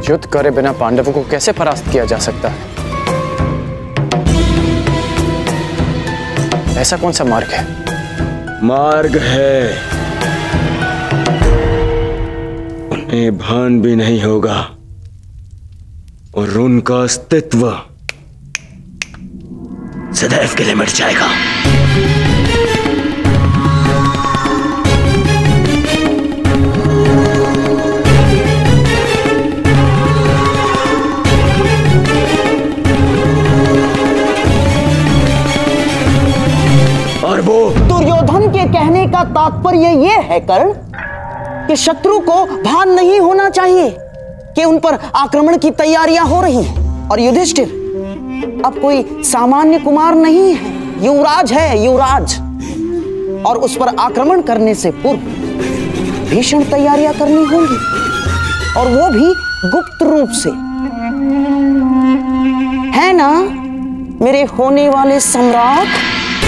युद्ध करे बिना पांडवों को कैसे परास्त किया जा सकता है? ऐसा कौन सा मार्ग है? मार्ग है, उन्हें भान भी नहीं होगा और उनका अस्तित्व सदैव के लिए मिट जाएगा। और वो दुर्योधन के कहने का तात्पर्य ये है कर्ण कि शत्रु को भान नहीं होना चाहिए कि उन पर आक्रमण की तैयारियां हो रही हैं। और युधिष्ठिर अब कोई सामान्य कुमार नहीं है, युवराज है, युवराज। और उस पर आक्रमण करने से पूर्व भीषण तैयारियां करनी होंगी, और वो भी गुप्त रूप से, है ना मेरे होने वाले सम्राट?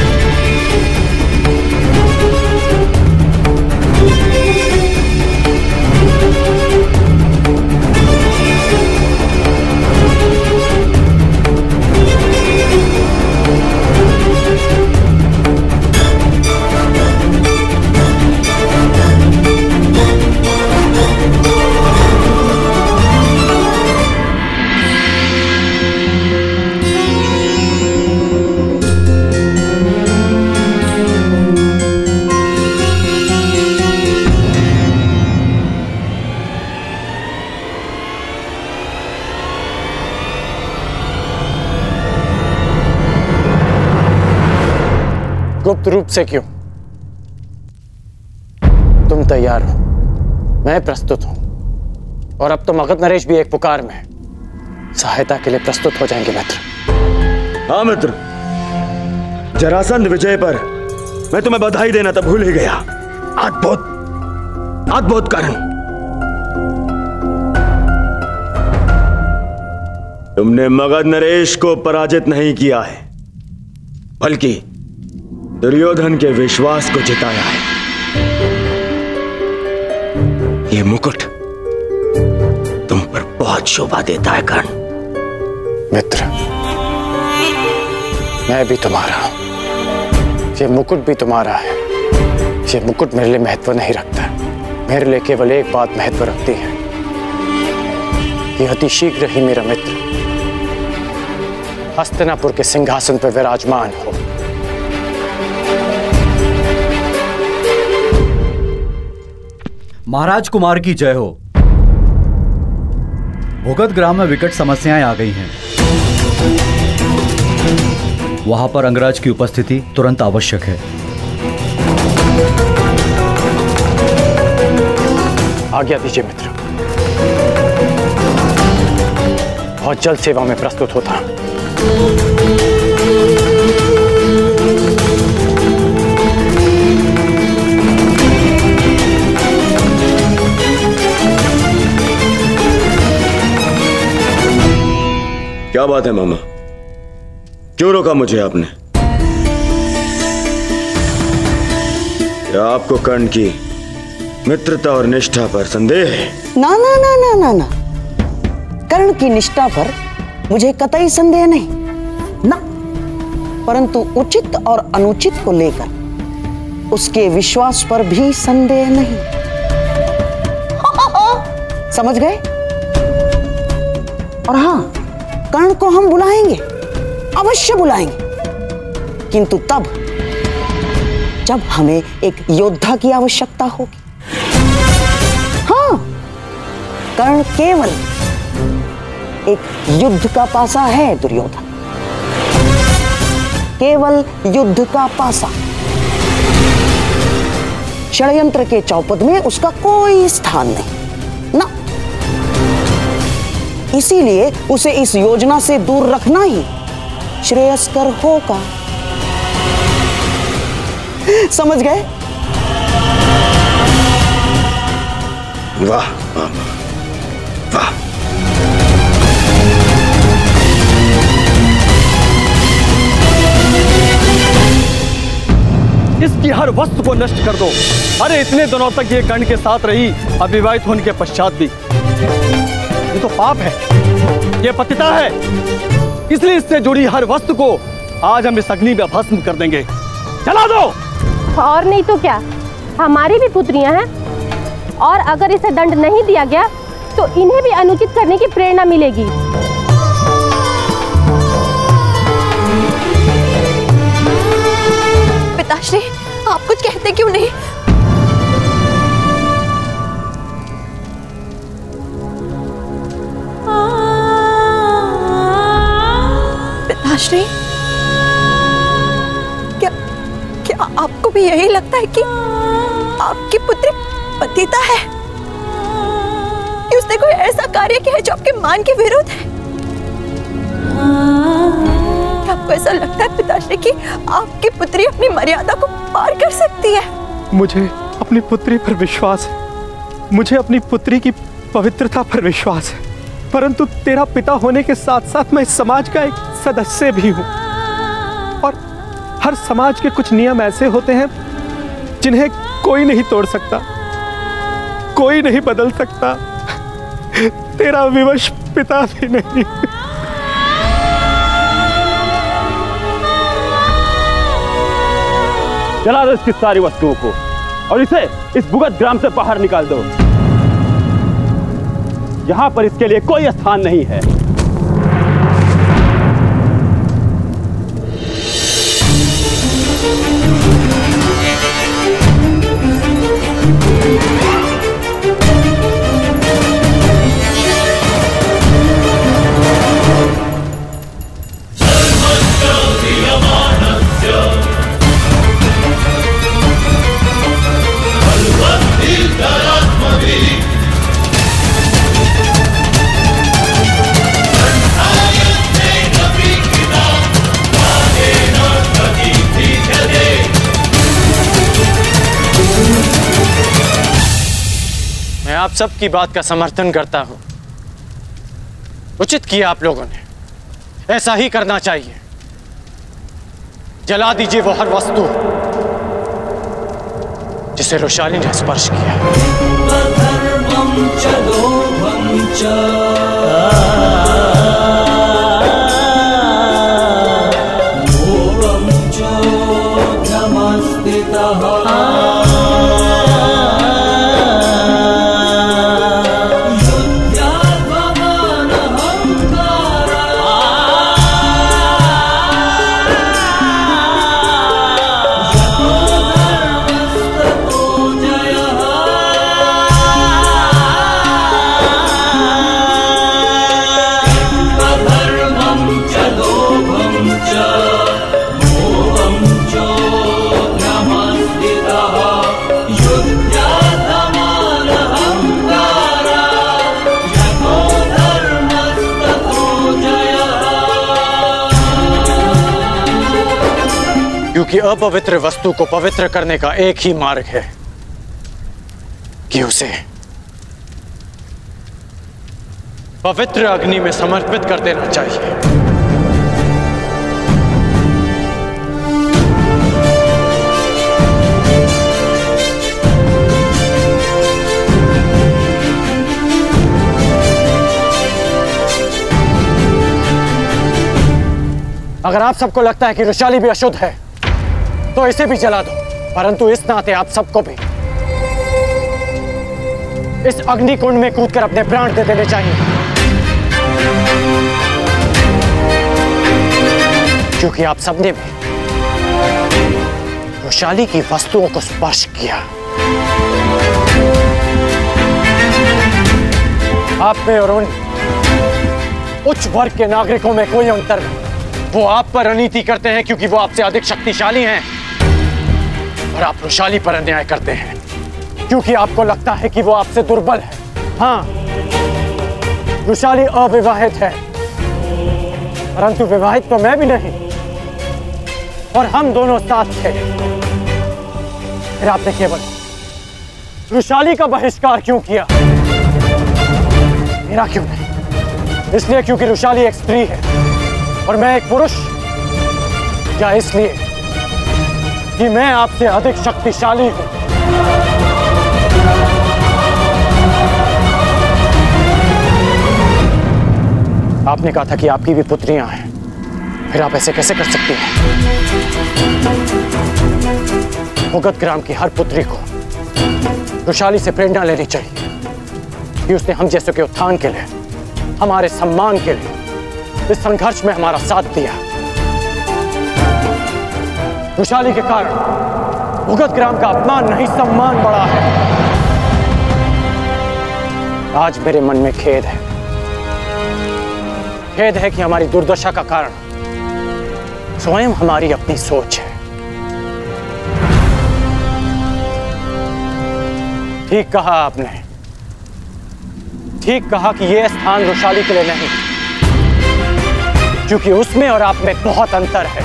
गुप्त रूप से क्यों? तुम तैयार हो, मैं प्रस्तुत हूं, और अब तो मगध नरेश भी एक पुकार में है। सहायता के लिए प्रस्तुत हो जाएंगे मित्र। हाँ मित्र, जरासंध विजय पर मैं तुम्हें बधाई देना तो भूल ही गया। अद्भुत अद्भुत कर्ण, तुमने मगध नरेश को पराजित नहीं किया है, बल्कि दुर्योधन के विश्वास को जिताया है। ये मुकुट तुम पर बहुत शोभा देता है कर्ण। मित्र, मैं भी तुम्हारा हूं, ये मुकुट भी तुम्हारा है। ये मुकुट मेरे लिए महत्व नहीं रखता, मेरे लिए केवल एक बात महत्व रखती है कि अति शीघ्र ही मेरा मित्र हस्तिनापुर के सिंहासन पर विराजमान हो। महाराज कुमार की जय हो। भूगत ग्राम में विकट समस्याएं आ गई हैं। वहां पर अंगराज की उपस्थिति तुरंत आवश्यक है। आज्ञा दीजिए मित्र, बहुत जल्द सेवा में प्रस्तुत होता हूं। क्या बात है मामा, क्यों रोका मुझे आपने? क्या आपको कर्ण की मित्रता और निष्ठा पर संदेह है? ना ना ना ना ना ना, कर्ण की निष्ठा पर मुझे कतई संदेह नहीं ना, परंतु उचित और अनुचित को लेकर उसके विश्वास पर भी संदेह नहीं। समझ गए? और हाँ, कर्ण को हम बुलाएंगे, अवश्य बुलाएंगे, किंतु तब जब हमें एक योद्धा की आवश्यकता होगी। हाँ, कर्ण केवल एक युद्ध का पासा है दुर्योधन, केवल युद्ध का पासा। षड्यंत्र के चौपद में उसका कोई स्थान नहीं ना, इसीलिए उसे इस योजना से दूर रखना ही श्रेयस्कर होगा। समझ गए? वाह मामा, वाह। इसकी हर वस्तु को नष्ट कर दो। अरे इतने दिनों तक ये कर्ण के साथ रही, अविवाहित होने के पश्चात भी। ये तो पाप है, ये पतिता है। इसलिए इससे जुड़ी हर वस्तु को आज हम इस अग्नि में भस्म कर देंगे। जला दो। और नहीं तो क्या, हमारी भी पुत्रियां हैं, और अगर इसे दंड नहीं दिया गया तो इन्हें भी अनुचित करने की प्रेरणा मिलेगी। पिताश्री, आप कुछ कहते क्यों नहीं? पिताश्री, क्या आपको भी यही लगता है कि आपकी पुत्री पतिता है, कि उसने कोई ऐसा कार्य किया है जो आपके मान के विरुद्ध है? क्या आपको ऐसा लगता है पिताश्री कि आपकी पुत्री अपनी मर्यादा को पार कर सकती है? मुझे अपनी पुत्री पर विश्वास है, मुझे अपनी पुत्री की पवित्रता पर विश्वास है, परंतु तेरा पिता होने के साथ साथ मैं इस समाज का एक सदस्य भी हूं, और हर समाज के कुछ नियम ऐसे होते हैं जिन्हें कोई नहीं तोड़ सकता, कोई नहीं बदल सकता, तेरा विवश पिता भी नहीं। जला दो इसकी सारी वस्तुओं को और इसे इस भुगत ग्राम से बाहर निकाल दो। यहां पर इसके लिए कोई स्थान नहीं है। आप सबकी बात का समर्थन करता हूं। उचित किया आप लोगों ने, ऐसा ही करना चाहिए। जला दीजिए वो हर वस्तु जिसे रोशाली ने स्पर्श किया। क्योंकि अपवित्र वस्तु को पवित्र करने का एक ही मार्ग है कि उसे पवित्र अग्नि में समर्पित कर देना चाहिए। अगर आप सबको लगता है कि रोशाली भी अशुद्ध है तो इसे भी जला दो, परंतु इस नाते आप सबको भी इस अग्निकुंड में कूदकर अपने प्राण दे देने चाहिए, क्योंकि आप सबने भी रोशाली की वस्तुओं को स्पर्श किया। आप में और उन उच्च वर्ग के नागरिकों में कोई अंतर नहीं। वो आप पर अनीति करते हैं क्योंकि वो आपसे अधिक शक्तिशाली हैं, और आप रोशाली पर अन्याय करते हैं क्योंकि आपको लगता है कि वो आपसे दुर्बल है। हाँ, रोशाली अविवाहित है, परंतु विवाहित तो मैं भी नहीं, और हम दोनों साथ थे। फिर आपने केवल रोशाली का बहिष्कार क्यों किया, मेरा क्यों नहीं? इसलिए क्योंकि रोशाली एक स्त्री है और मैं एक पुरुष, या इसलिए कि मैं आपसे अधिक शक्तिशाली हूं? आपने कहा था कि आपकी भी पुत्रियां हैं, फिर आप ऐसे कैसे कर सकती हैं? भुगत ग्राम की हर पुत्री को रुशाली से प्रेरणा लेनी चाहिए कि उसने हम जैसों के उत्थान के लिए, हमारे सम्मान के लिए इस संघर्ष में हमारा साथ दिया। रुशाली के कारण भुगत ग्राम का अपमान नहीं, सम्मान बढ़ा है। आज मेरे मन में खेद है, खेद है कि हमारी दुर्दशा का कारण स्वयं हमारी अपनी सोच है। ठीक कहा आपने, ठीक कहा कि यह स्थान रुशाली के लिए नहीं, क्योंकि उसमें और आप में बहुत अंतर है।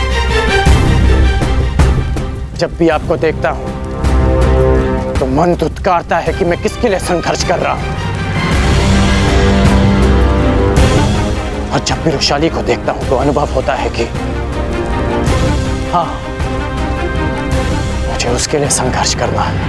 जब भी आपको देखता हूं तो मन धुतकारता है कि मैं किसके लिए संघर्ष कर रहा हूं, और जब भी रुशाली को देखता हूं तो अनुभव होता है कि हाँ, मुझे उसके लिए संघर्ष करना है।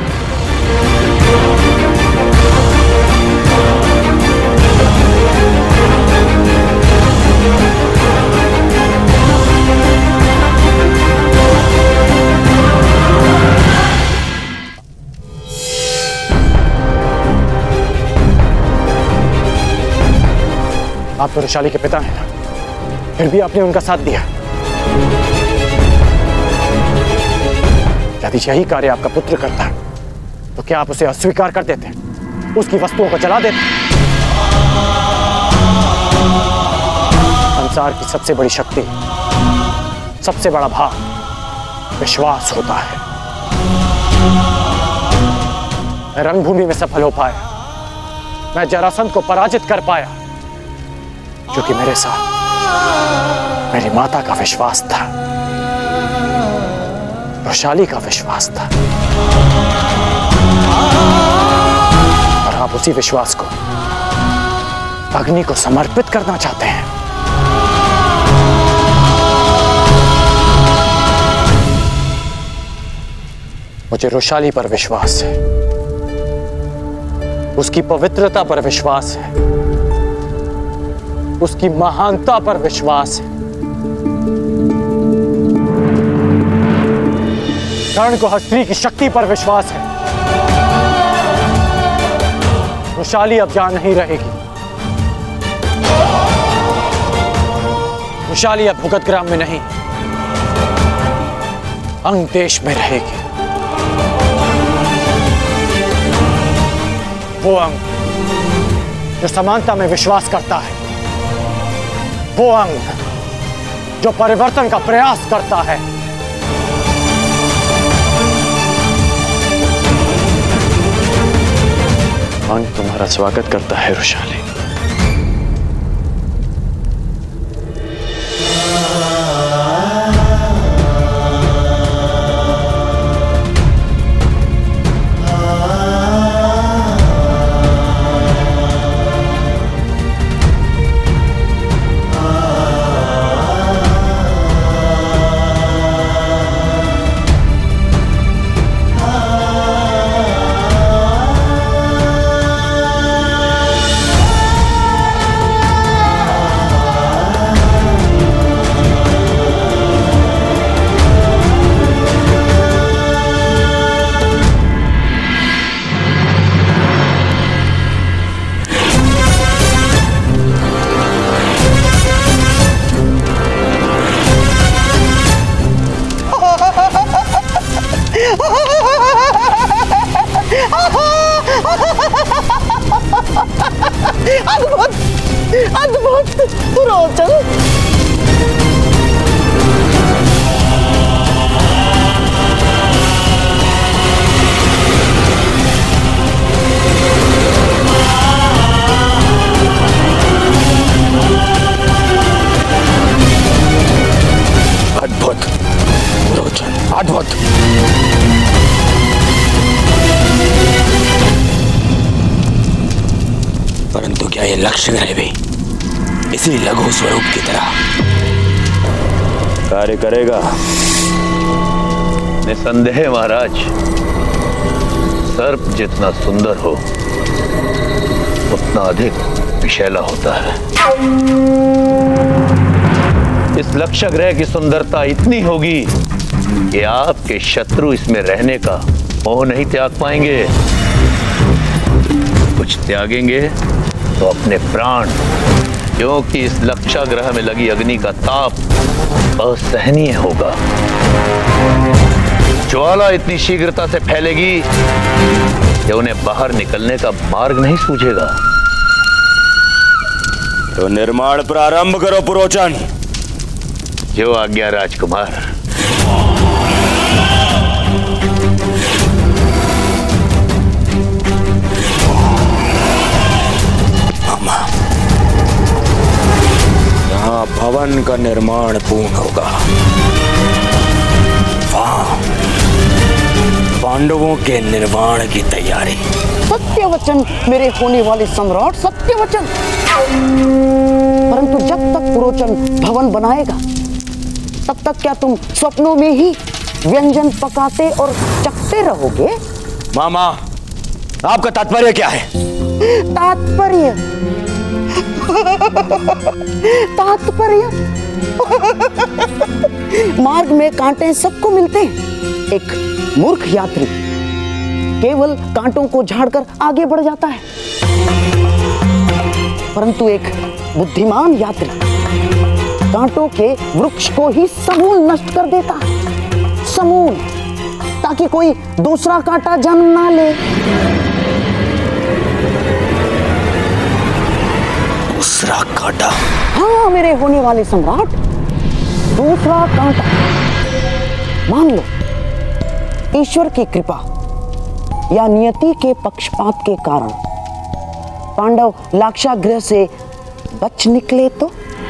आप तो रुशाली के पिता हैं ना, फिर भी आपने उनका साथ दिया। यदि यही कार्य आपका पुत्र करता तो क्या आप उसे अस्वीकार कर देते, उसकी वस्तुओं को जला देते? संसार की सबसे बड़ी शक्ति, सबसे बड़ा भाव विश्वास होता है। मैं रणभूमि में सफल हो पाया, मैं जरासंध को पराजित कर पाया, क्योंकि मेरे साथ मेरी माता का विश्वास था, रुशाली का विश्वास था। और आप उसी विश्वास को अग्नि को समर्पित करना चाहते हैं। मुझे रुशाली पर विश्वास है, उसकी पवित्रता पर विश्वास है, उसकी महानता पर विश्वास है। कर्ण को हर स्त्री की शक्ति पर विश्वास है। रुशाली अब जहां नहीं रहेगी, रुशाली अब भुगत ग्राम में नहीं, अंग देश में रहेगी। वो अंग जो समानता में विश्वास करता है, वो अंग जो परिवर्तन का प्रयास करता है। अंग तुम्हारा स्वागत करता है रुशाली। अद्भुत, अद्भुत रोचन। अद्भुत रोचन, अद्भुत। परंतु क्या ये लक्ष्य है भी इसी लघु स्वरूप की तरह कार्य करेगा? निसंदेह महाराज, सर्प जितना सुंदर हो उतना अधिक विषैला होता है। इस लक्ष्य ग्रह की सुंदरता इतनी होगी कि आपके शत्रु इसमें रहने का मोह नहीं त्याग पाएंगे। कुछ त्यागेंगे तो अपने प्राण, क्योंकि इस लक्ष्य ग्रह में लगी अग्नि का ताप असहनीय होगा। ज्वाला इतनी शीघ्रता से फैलेगी कि उन्हें बाहर निकलने का मार्ग नहीं सूझेगा। तो निर्माण प्रारंभ करो पुरोचन। जो आज्ञा राजकुमार। मामा, यहाँ भवन का निर्माण पूर्ण होगा, वहां पांडवों के निर्माण की तैयारी। सत्य वचन मेरे होने वाले सम्राट, सत्य वचन। परंतु जब तक पुरोचन भवन बनाएगा तब तक क्या तुम स्वप्नों में ही व्यंजन पकाते और चखते रहोगे? मामा, आपका तात्पर्य क्या है? तात्पर्य तात्पर्य मार्ग में कांटे सबको मिलते हैं। एक मूर्ख यात्री केवल कांटों को झाड़कर आगे बढ़ जाता है, परंतु एक बुद्धिमान यात्री कांटों के वृक्ष को ही समूल नष्ट कर देता है, समूल, ताकि कोई दूसरा कांटा जन्म ना ले। दूसरा कांटा? हाँ मेरे होने वाले सम्राट, दूसरा कांटा। मान लो ईश्वर की कृपा या नियति के पक्षपात के कारण पांडव लाक्षागृह से बच निकले तो?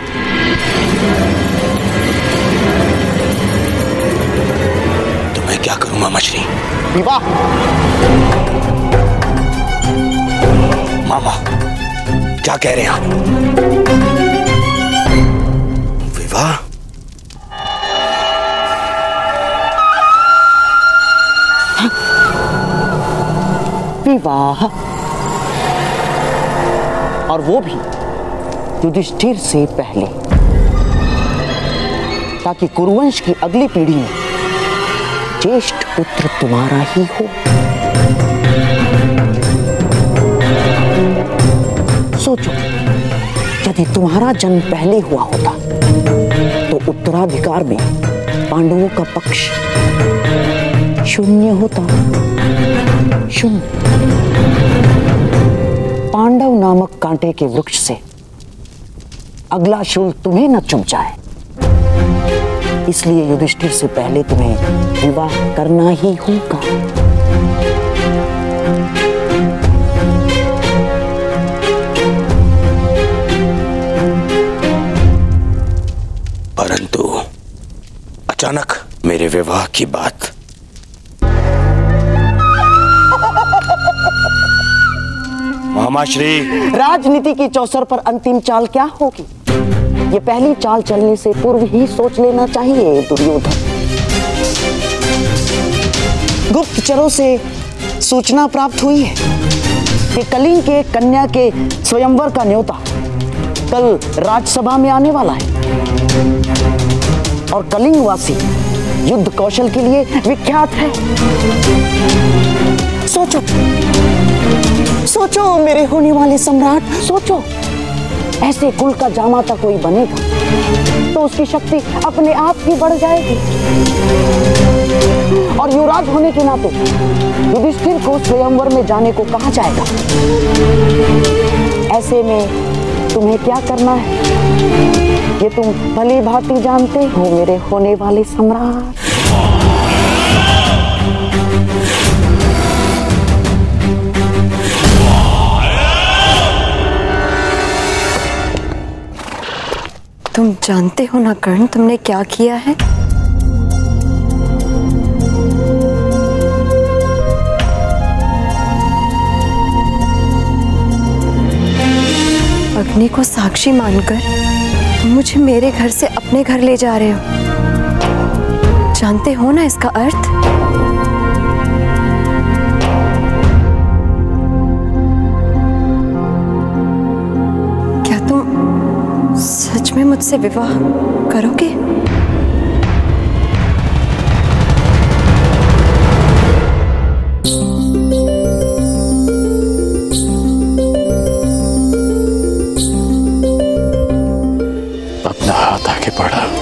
मैं क्या करूं मामा श्री? विवाह। मामा, क्या कह रहे हैं आप? विवाह? विवाह, और वो भी युधिष्ठिर से पहले, ताकि कुरुवंश की अगली पीढ़ी में ज्येष्ठ पुत्र तुम्हारा ही हो। सोचो, यदि तुम्हारा जन्म पहले हुआ होता तो उत्तराधिकार में पांडवों का पक्ष शून्य होता, शून्य। पांडव नामक कांटे के वृक्ष से अगला शूल तुम्हें न चुभ जाए, इसलिए युधिष्ठिर से पहले तुम्हें विवाह करना ही होगा। परंतु अचानक मेरे विवाह की बात। मामा श्री, राजनीति की चौसर पर अंतिम चाल क्या होगी, ये पहली चाल चलने से पूर्व ही सोच लेना चाहिए दुर्योधन। गुप्तचरों से सूचना प्राप्त हुई है कि कलिंग के कन्या के स्वयंवर का न्योता कल राज्यसभा में आने वाला है, और कलिंगवासी युद्ध कौशल के लिए विख्यात है। सोचो, सोचो मेरे होने वाले सम्राट, सोचो, ऐसे कुल का जामाता कोई बनेगा तो उसकी शक्ति अपने आप ही बढ़ जाएगी, और युवराज होने के नाते युधिष्ठिर को स्वयंवर में जाने को कहा जाएगा। ऐसे में तुम्हें क्या करना है ये तुम भली भांति जानते हो मेरे होने वाले सम्राट। तुम जानते हो ना कर्ण, तुमने क्या किया है? अग्नि को साक्षी मानकर तुम मुझे मेरे घर से अपने घर ले जा रहे हो। जानते हो ना इसका अर्थ? मुझसे विवाह करोगे? अपना हाथ आगे बढ़ा।